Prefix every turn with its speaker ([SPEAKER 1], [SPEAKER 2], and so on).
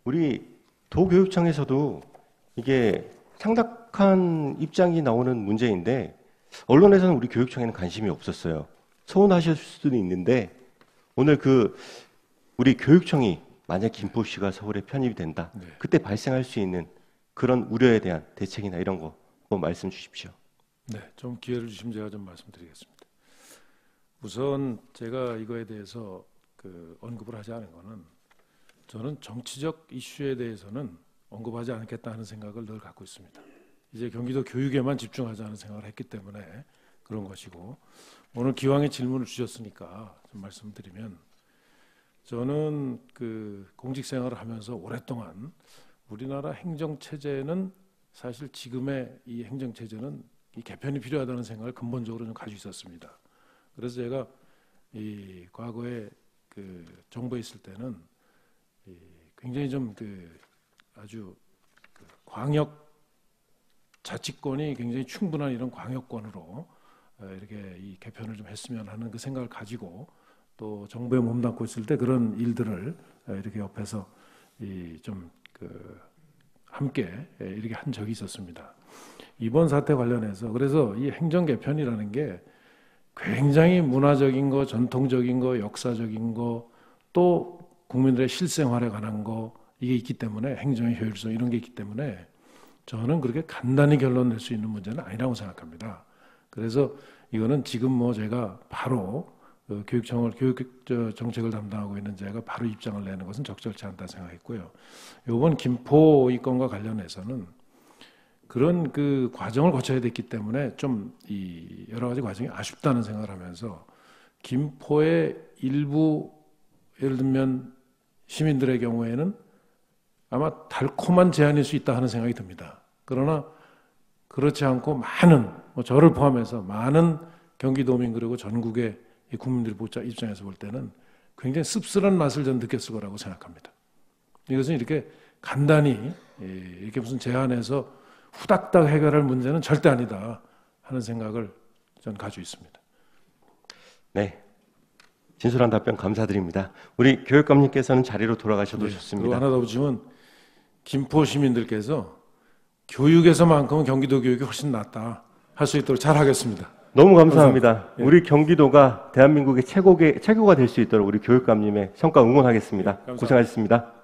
[SPEAKER 1] 우리 도교육청에서도 이게 창작한 입장이 나오는 문제인데 언론에서는 우리 교육청에는 관심이 없었어요. 서운하실 수도 있는데 오늘 우리 교육청이 만약 김포시가 서울에 편입이 된다.
[SPEAKER 2] 네.
[SPEAKER 1] 그때 발생할 수 있는 그런 우려에 대한 대책이나 이런 거 한번 말씀 주십시오.
[SPEAKER 2] 네, 좀 기회를 주시면 제가 좀 말씀드리겠습니다. 우선 제가 이거에 대해서 언급을 하지 않은 거는 저는 정치적 이슈에 대해서는 언급하지 않겠다 하는 생각을 늘 갖고 있습니다. 이제 경기도 교육에만 집중하자는 생각을 했기 때문에 그런 것이고, 오늘 기왕에 질문을 주셨으니까 좀 말씀드리면, 저는 공직 생활을 하면서 오랫동안 우리나라 행정 체제는 사실 지금의 이 행정 체제는 이 개편이 필요하다는 생각을 근본적으로 좀 가지고 있었습니다. 그래서 제가 이 과거에 정부에 있을 때는 굉장히 좀 아주 광역 자치권이 굉장히 충분한 이런 광역권으로 이렇게 이 개편을 좀 했으면 하는 그 생각을 가지고, 또 정부에 몸담고 있을 때 그런 일들을 이렇게 옆에서 함께 이렇게 한 적이 있었습니다. 이번 사태 관련해서 그래서 이 행정 개편이라는 게 굉장히 문화적인 거, 전통적인 거, 역사적인 거, 또 국민들의 실생활에 관한 거, 이게 있기 때문에 행정의 효율성 이런 게 있기 때문에 저는 그렇게 간단히 결론 낼 수 있는 문제는 아니라고 생각합니다. 그래서 이거는 지금 제가 바로 교육 정책을 담당하고 있는 제가 바로 입장을 내는 것은 적절치 않다 생각했고요. 이번 김포 이 건과 관련해서는 그런 과정을 거쳐야 됐기 때문에 좀 이 여러 가지 과정이 아쉽다는 생각을 하면서, 김포의 일부 예를 들면 시민들의 경우에는 아마 달콤한 제안일 수 있다 하는 생각이 듭니다. 그러나 그렇지 않고 많은, 저를 포함해서 많은 경기도민 그리고 전국의 국민들 입장에서 볼 때는 굉장히 씁쓸한 맛을 전 느꼈을 거라고 생각합니다. 이것은 이렇게 간단히 이렇게 무슨 제안해서 후닥닥 해결할 문제는 절대 아니다 하는 생각을 전 가지고 있습니다.
[SPEAKER 1] 네, 진솔한 답변 감사드립니다. 우리 교육감님께서는 자리로 돌아가셔도
[SPEAKER 2] 네,
[SPEAKER 1] 좋습니다.
[SPEAKER 2] 그리고 하나 더 붙이면 김포 시민들께서 교육에서만큼은 경기도 교육이 훨씬 낫다 할 수 있도록 잘 하겠습니다.
[SPEAKER 1] 너무 감사합니다.
[SPEAKER 2] 예.
[SPEAKER 1] 우리 경기도가 대한민국의 최고가 될 수 있도록 우리 교육감님의 성과 응원하겠습니다.
[SPEAKER 2] 예, 감사합니다.
[SPEAKER 1] 고생하셨습니다.